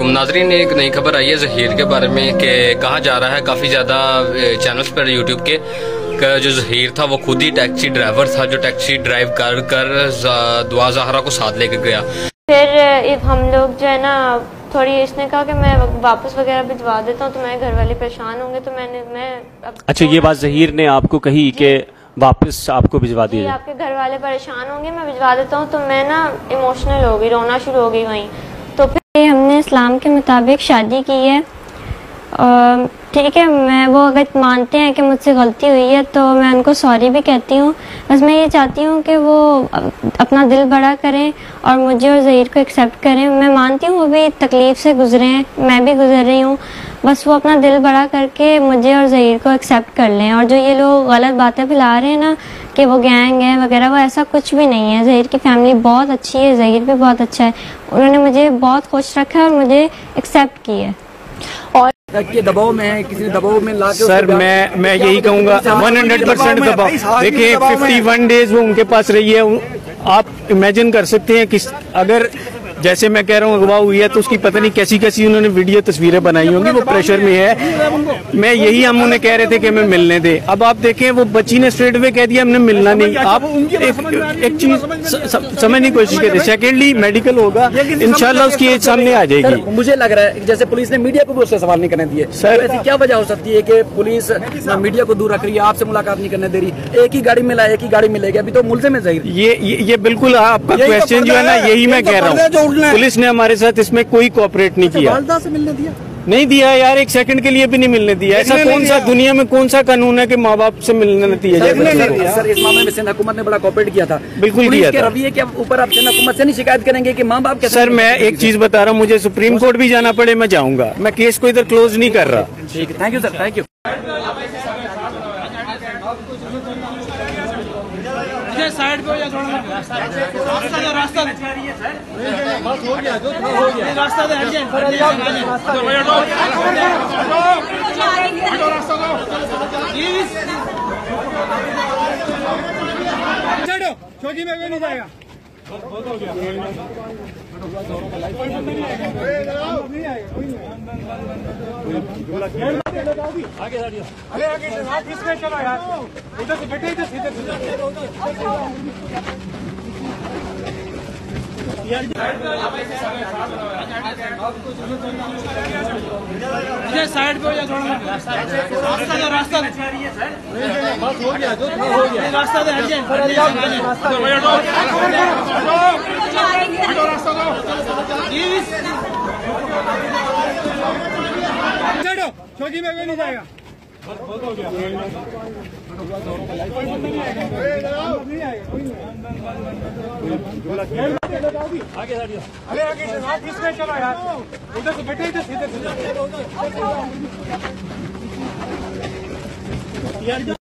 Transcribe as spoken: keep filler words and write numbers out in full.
नाजरीन, एक नई खबर आई है ज़हीर के बारे में कि कहा जा रहा है काफ़ी ज़्यादा चैनल्स पर यूट्यूब के जो ज़हीर था वो खुद ही टैक्सी ड्राइवर था जो टैक्सी ड्राइव कर कर दुआ ज़हरा को साथ लेकर गया। फिर हम लोग जो है ना थोड़ी इसने कहा कि मैं वापस वगैरह भिजवा देता हूँ तो मेरे घर वाले परेशान होंगे, तो मैंने मैं अच्छा ये बात ज़हीर ने आपको कही कि वापस आपको भिजवा दिया, आपके घर वाले परेशान होंगे, मैं भिजवा देता हूँ। तो मैं ना इमोशनल हो गई, रोना शुरू हो गई वहीं। तो फिर हमने इस्लाम के मुताबिक शादी की है, ठीक है। मैं वो अगर मानते हैं कि मुझसे गलती हुई है तो मैं उनको सॉरी भी कहती हूँ। बस मैं ये चाहती हूँ कि वो अपना दिल बड़ा करें और मुझे और ज़हीर को एक्सेप्ट करें। मैं मानती हूँ वो भी तकलीफ़ से गुजरे हैं, मैं भी गुजर रही हूँ। बस वो अपना दिल बड़ा करके मुझे और ज़हीर को एक्सेप्ट कर लें। और जो ये लोग गलत बातें फैला रहे हैं ना कि वो गैंग है वगैरह, वो ऐसा कुछ भी नहीं है। ज़हीर की फैमिली बहुत अच्छी है, ज़हीर भी बहुत अच्छा है, उन्होंने मुझे बहुत खुश रखा है और मुझे एक्सेप्ट की है। और के दबाव में है, किसी दबाव में ला के सर मैं मैं यही कहूँगा वन हंड्रेड परसेंट दबाव। देखिए फिफ्टी वन डेज वो उनके पास रही है। आप इमेजिन कर सकते हैं कि अगर जैसे मैं कह रहा हूँ अगवा हुई है तो उसकी पता नहीं कैसी कैसी उन्होंने वीडियो तस्वीरें बनाई होंगी, वो प्रेशर में है। मैं यही हम उन्हें कह रहे थे कि हमें मिलने दे। अब आप देखें वो बच्ची ने स्ट्रेट वे कह दिया हमने मिलना नहीं। आप एक, एक चीज समझने की कोशिश करें। सेकेंडली मेडिकल होगा, इंशाल्लाह उसकी एज सामने आ जाएगी। मुझे लग रहा है जैसे पुलिस ने मीडिया को भी उससे सवाल नहीं करने दिए। सर ऐसी क्या वजह हो सकती है कि पुलिस मीडिया को दूर रख रही है, आपसे मुलाकात नहीं करने दे रही? एक ही गाड़ी में लाया, एक ही गाड़ी मिलेगी, अभी तो मुल्ज़िम है ज़हीर। ये ये बिल्कुल आपका क्वेश्चन जो है ना, यही मैं कह रहा हूँ। पुलिस ने हमारे साथ इसमें कोई कोऑपरेट नहीं किया। वालदा से मिलने दिया? नहीं दिया यार, एक सेकंड के लिए भी नहीं मिलने दिया। ऐसा कौन सा दुनिया में कौन सा कानून है कि माँ बाप से मिलने नहीं दिया जाए? सर इस मामले में सिंध हुकूमत ने बड़ा कोऑपरेट किया था। बिल्कुल किया था। रवैये के ऊपर आप सिंध हुकूमत से नहीं शिकायत करेंगे कि माँ बाप के? सर मैं एक चीज बता रहा हूँ, मुझे सुप्रीम कोर्ट भी जाना पड़े मैं जाऊंगा। मैं केस को इधर क्लोज नहीं कर रहा। ठीक है, thank you sir, thank you. Side पे या थोड़ा रास्ता दो, रास्ता बस हो गया, जो था हो गया। रास्ता दे, हट जाए, रास्ता दो, रास्ता दो प्लीज। चलो छोटी में भी नहीं जाएगा। बहुत हो गया, आगे अरे आगे आप इसमें चलो यार, इधर से बैठे, इधर सीधे साइड पे या थोड़ा रास्ता दो, रास्ता बस हो गया, जो था हो गया। रास्ता दे, हट जाए, रास्ता दो प्लीज। चलो छोटी में भी नहीं जाएगा। बहुत हो गया, आगे अरे आगे आप इसमें चलो यार, इधर से बैठे, इधर सीधे सीधे